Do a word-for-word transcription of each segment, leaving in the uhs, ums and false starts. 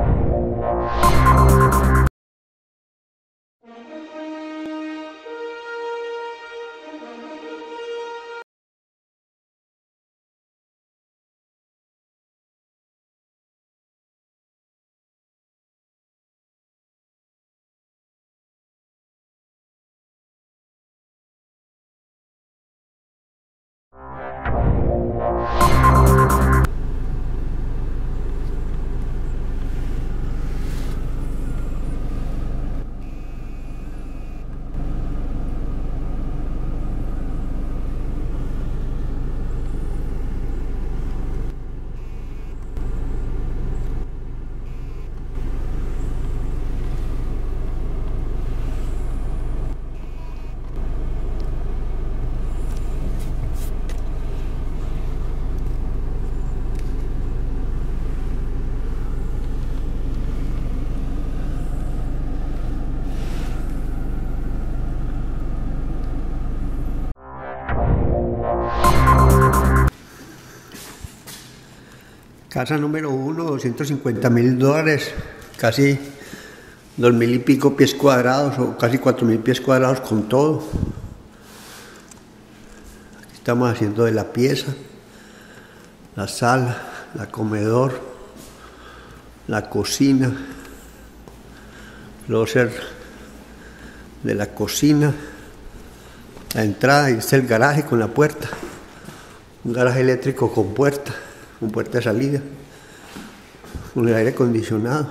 Casa número uno, doscientos cincuenta mil dólares, casi dos mil y pico pies cuadrados o casi cuatro mil pies cuadrados con todo. Aquí estamos haciendo de la pieza, la sala, la comedor, la cocina, closet de la cocina, la entrada, y este es el garaje con la puerta, un garaje eléctrico con puerta. con puerta de salida, con el aire acondicionado.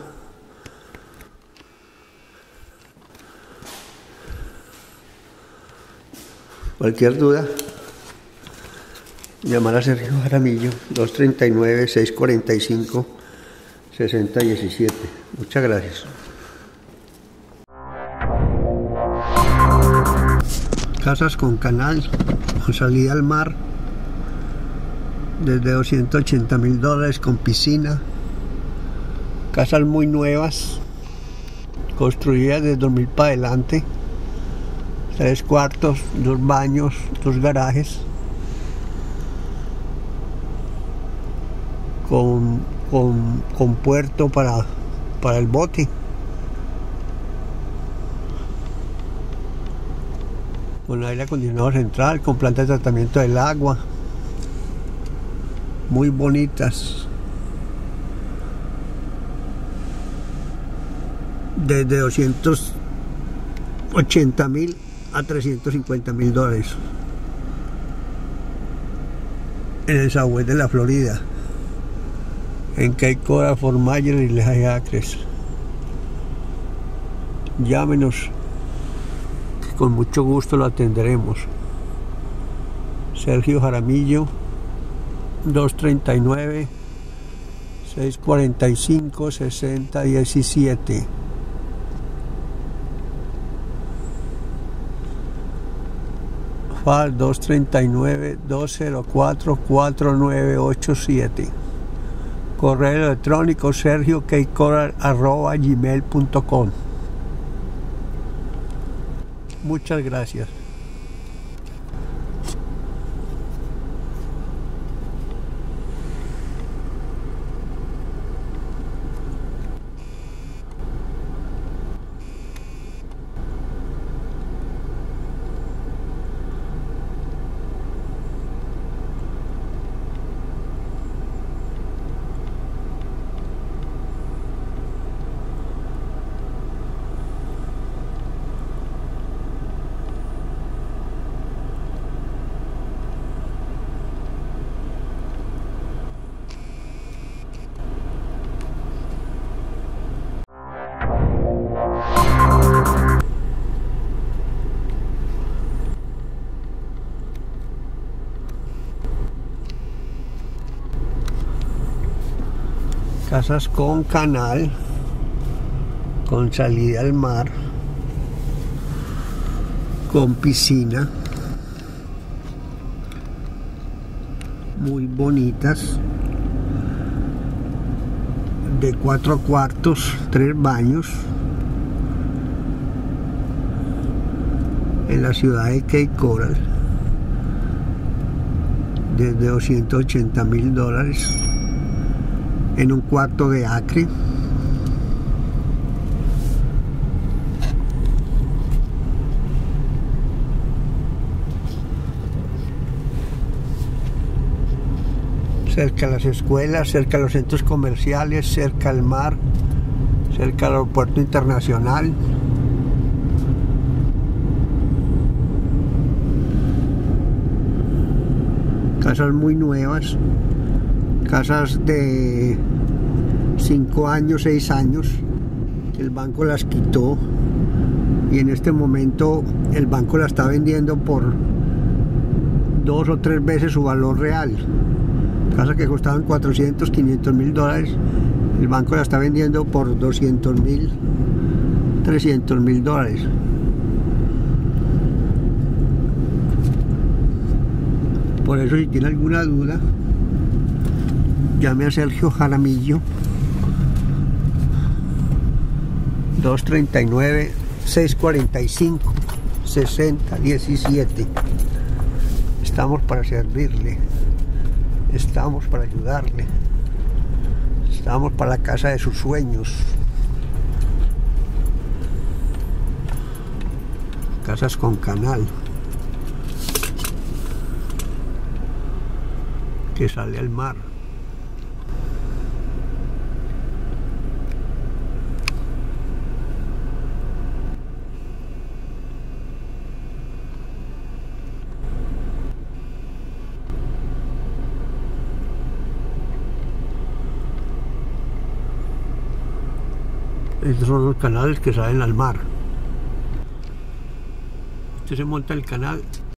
Cualquier duda, llamar a Sergio Jaramillo, dos treinta y nueve, seiscientos cuarenta y cinco, sesenta diecisiete. Muchas gracias. Casas con canal, con salida al mar, desde doscientos ochenta mil dólares, con piscina. Casas muy nuevas, construidas desde dos mil para adelante, tres cuartos, dos baños, dos garajes, con, con, con puerto para, para el bote, con aire acondicionado central, con planta de tratamiento del agua, muy bonitas, desde doscientos ochenta mil a trescientos cincuenta mil dólares, en el Southwest de la Florida, en Cape Coral, Fort Myers y Lehigh Acres. Llámenos, que con mucho gusto lo atenderemos. Sergio Jaramillo, dos treinta y nueve, seiscientos cuarenta y cinco, sesenta diecisiete. F A R dos treinta y nueve, dos cero cuatro, cuatro nueve ocho siete. Correo electrónico sergio keicoral arroba gmail punto com. Muchas gracias. Casas con canal, con salida al mar, con piscina, muy bonitas, de cuatro cuartos, tres baños, en la ciudad de Cape Coral, desde doscientos ochenta mil dólares, en un cuarto de acre, cerca de las escuelas, cerca de los centros comerciales, cerca al mar, cerca al aeropuerto internacional. Casas muy nuevas, casas de cinco años, seis años, el banco las quitó y en este momento el banco la está vendiendo por dos o tres veces su valor real. Casas que costaban cuatrocientos, quinientos mil dólares, el banco la está vendiendo por doscientos mil, trescientos mil dólares. Por eso, si tiene alguna duda, llame a Sergio Jaramillo, dos tres nueve, seis cuatro cinco, seis cero uno siete. Estamos para servirle, estamos para ayudarle, estamos para la casa de sus sueños. Casas con canal, que sale al mar. Estos son los canales que salen al mar. Usted se monta el canal